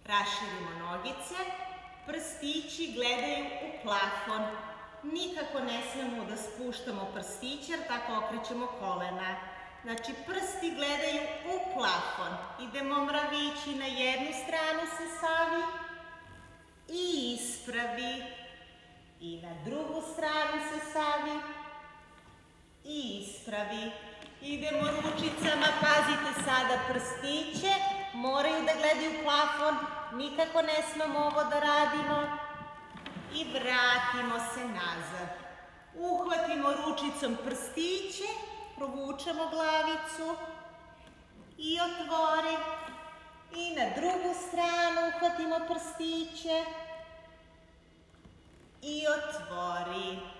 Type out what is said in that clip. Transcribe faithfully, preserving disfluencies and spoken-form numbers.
Raširimo nogice, prstići gledaju u plafon. Nikako ne smemo da spuštamo prstiće jer tako okrećemo kolena. Znači prsti gledaju u plafon. Idemo mravići, na jednu stranu se savi i ispravi. I na drugu stranu se savi i ispravi. Idemo ručicama, pazite sada prstiće, moraju da gledaju u plafon, nikako ne smemo ovo da radimo. I vratimo se nazad. Uhvatimo ručicom prstiće, provučemo glavicu i otvori. I na drugu stranu uhvatimo prstiće i otvori.